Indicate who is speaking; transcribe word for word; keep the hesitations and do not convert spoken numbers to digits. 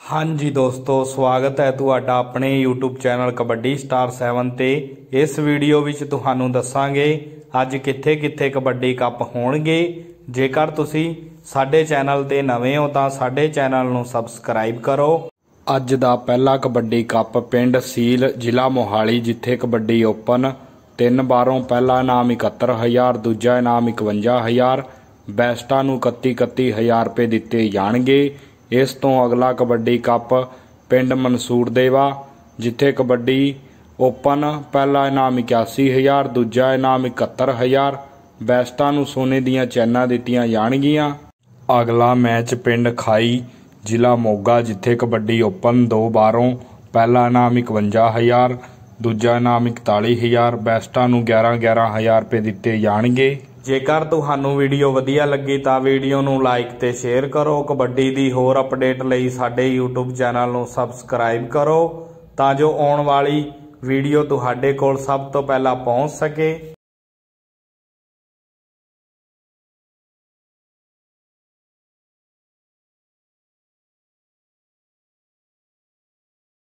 Speaker 1: हाँ जी दोस्तों, स्वागत है तुहाडा अपने YouTube channel kabaddi star seven ते। इस वीडियो विच तुहानूं दस्सांगे अज कित्थे कित्थे कबड्डी कप होणगे। जेकर तुसी साडे चैनल ते नवे हो तां साडे चैनल नूं सबसक्राइब करो। अज दा पहला कबड्डी कप पिंड सील जिला मोहाली, जिथे कबड्डी ओपन तीन बारों पहला इनाम इकहत्तर हज़ार, दूजा इनाम इकवंजा हज़ार, बैस्टा नूं इकत्ती इकत्ती हज़ार रुपये दिते जाणगे। इस तो अगला कबड्डी कप पिंड मनसूर देवा, जिथे कबड्डी ओपन पहला इनाम इक्यासी हज़ार, दूजा इनाम इकहत्तर हज़ार, बैस्टा नूं सोने दीयां चैनां दित्तियां जाणगियां। अगला मैच पिंड खाई जिला मोगा, जिथे कबड्डी ओपन दो बारों पहला इनाम इकवंजा हज़ार, दूजा इनाम इकताली हज़ार, बैस्टा नूं ग्यारह ग्यारह हज़ार रुपये दिते जाणगे। जेकर तुहानूं वीडियो वधिया लगी तां वीडियो नूं लाइक ते शेयर करो। कबड्डी दी होर अपडेट लई साडे यूट्यूब चैनल नूं सबसक्राइब करो तां जो आउण वाली वीडियो तुहाडे कोल सब तो पहला पहुंच सके।